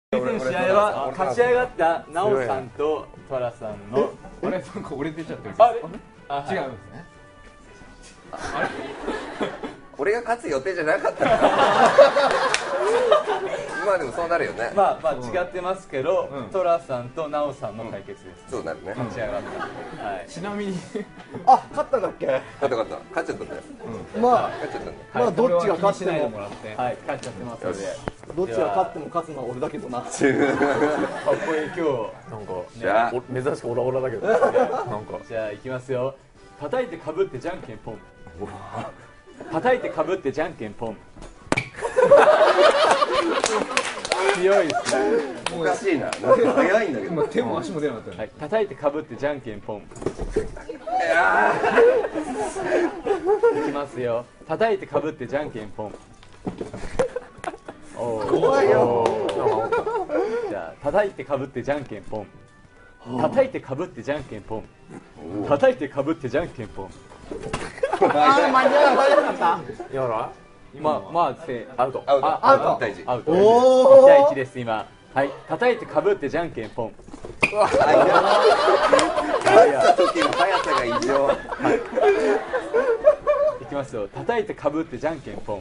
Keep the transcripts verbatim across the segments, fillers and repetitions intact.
試合は勝ち上がったナオさんとトラさんのあれなんか俺出ちゃってるあれ違うんですね。あれ俺が勝つ予定じゃなかった今でもそうなるよね。 まあまあ違ってますけど、 うんトラさんとナオさんの対決です。 そうなるね。 勝ち上がった。はい。 ちなみにあ、勝ったんだっけ？ 勝った勝った勝っちゃったんだよ。 まあ、 勝っちゃったんだよ。 まあどっちが勝ってしないでももらってはい、勝っちゃってますので。 どっちが勝っても勝つのは俺だけどな。 かっこいい今日。 なんかじゃあ珍しくオラオラだけどなんかじゃあ行きますよ。叩いてかぶってじゃんけんポン。叩いてかぶってじゃんけんポン。強いですね。 おかしいな。なんか早いんだけど。 今手も足も出なかったよね。 はい、叩いてかぶってじゃんけんポン。いきますよ。叩いてかぶってじゃんけんポン。おー怖いよ。 じゃあ叩いてかぶってじゃんけんポン。叩いてかぶってじゃんけんポン。叩いてかぶってじゃんけんポン。 あー、間に合わなかった。 やらまあまあせアウト。 アウトあアウト大事。 アウト。 おーいち対いちです今。はい、叩いてかぶってじゃんけんポン。 勝った時の速さが異常。 いきますよ。叩いてかぶってじゃんけんポン。 おっ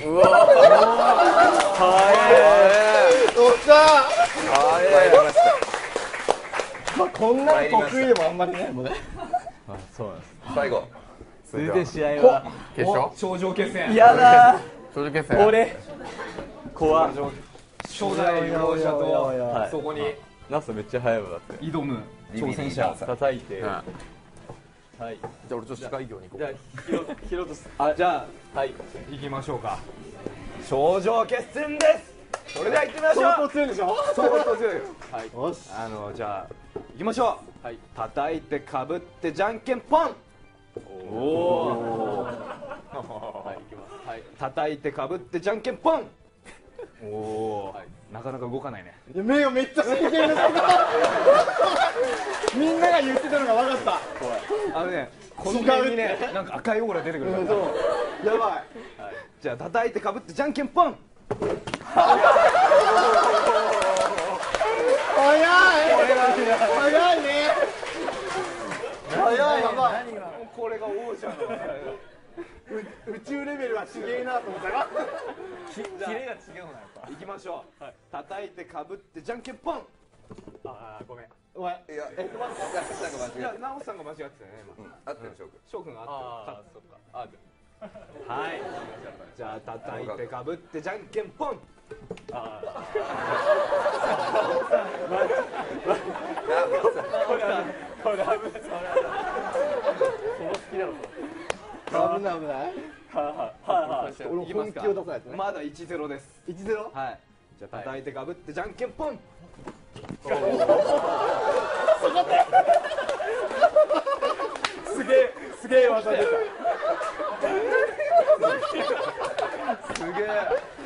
しゃ参りました。 ー。まあこんなの得意でもあんまりね。 あ、そうなんです。 最後。 続いて試合は決勝頂上決戦。 やだ頂上決戦ー。俺怖っ。 初代王者いやいやいやいとやそこにナスめっちゃ速いもんだって。 挑む挑戦者。 叩いて。 うんはい。 じゃあ俺ちょっと司会業に行こじゃあひろひろとす。あ、じゃあはい。 行きましょうか。頂上決戦です。それでは行ってみましょう。 相当強いでしょ。 相当強いよ。 はい。 よし。 あのじゃあ行きましょう。 はい。 叩いてかぶってじゃんけんポン。おお。 はい、行きます。はい。 叩いてかぶってじゃんけんポン。おお、 はいなかなか動かないね。 目がめっちゃ真剣です。みんなが言ってたのが分かった。 あのね、この辺にね、なんか赤いオーラ出てくるから。 そう。やばい。 じゃあ叩いてかぶってじゃんけんポン。 早い。早いね。早いやばい。 これが王者の宇宙レベルはすげえなと思ったら。 キレが違うなやっぱ。行きましょう。叩いてかぶってじゃんけんポン。 あー、ごめん。 お前。 いや、え、なんか間違えいや、直さんが間違ってたよね今。 た。合ってる翔くん。 翔くんがああっー、そっか。あ、でてる。はい。じゃあ叩いてかぶってじゃんけんポン。 あ危ない危ない。 ー、はあはあはあ。 俺いきますか本気を出さないとね。 まだいちゼロです。 一ゼロ。 はい。じゃあ叩いてかぶってじゃんけんポン。 すげえすげえ技出た。 すげえ。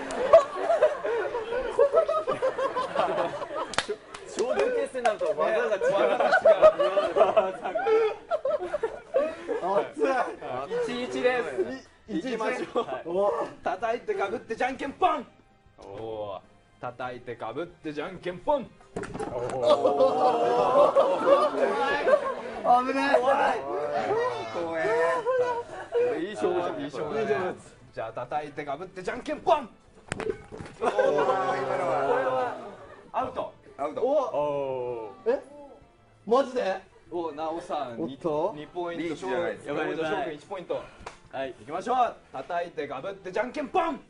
頂上決戦になると技が違う。 熱い。 いちいちです。行きましょう。 お。 叩いてかぶってじゃんけんポン。おお。叩いてかぶってじゃんけんポン。 危ない。 怖え。 いい勝負じゃん。いい勝負だね。じゃあ叩いてかぶってじゃんけんポン。 今のはアウト。 アウト。 お。 おえ。マジで。 お、なおさんにおっとにポイント。 リーチじゃないですかやばいやばい勝負いちポイント。 ー。はい。 行きましょう。叩いてかぶってじゃんけんポン。 完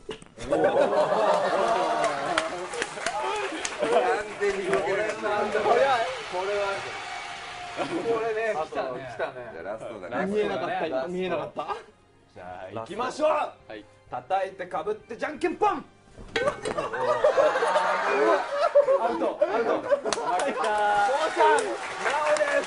全に動けなかった。 これね、来たね。 来たねじゃあラストだね。 見えなかった今見えなかった。 じゃあ行きましょう。 はい。 叩いてかぶってじゃんけんポン。アウトアウト。 負けたー。 なおです。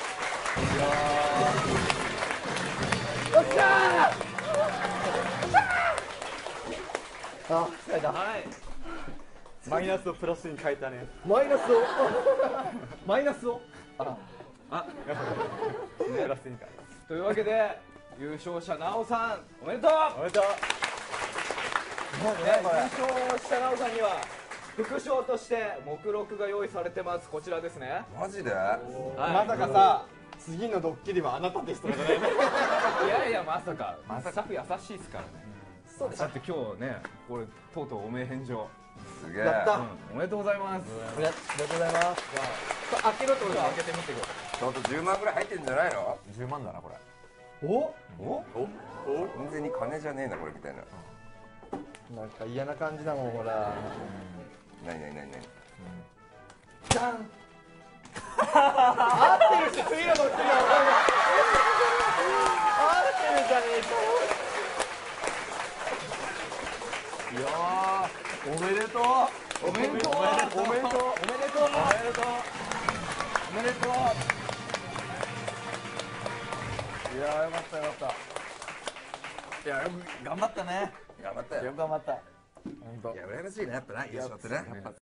あ、疲れた。 はい。 マイナスをプラスに変えたね。 マイナスを。マイナスを。 プラスに変えというわけで優勝者なおさんおめでとう。 た。おめでとう。 ね、優勝したなおさんには副賞として目録が用意されてます。こちらですね。 マジでまさかさ次のドッキリはあなたですとかじゃないね。 いやいや、まさかスタッフ優しいですからね。そうです。だって今日ね、これとうとうお名返上。 すげえ。 やったうん、おめでとうございます。 ありがとうございます。 開けろってことは開けてみてください。 ちょっとじゅうまんぐらい入ってんじゃないの？ じゅうまんだなこれ。 おお完全に金じゃねえなこれみたいな。 なんか嫌な感じだもんほら。 なになになになに。 じゃん。合ってるし次のドッキリは分かんない。合ってるじゃねえかよ。いやーおめでとう。おめでとう。おめでとう。おめでとう。おめでとう。おめでとう。おめでとう。いやーよかったよかった。いやよく頑張ったね。 頑張ったよ。 よく頑張った。本当。 いや羨ましいねやっぱな優勝ってね。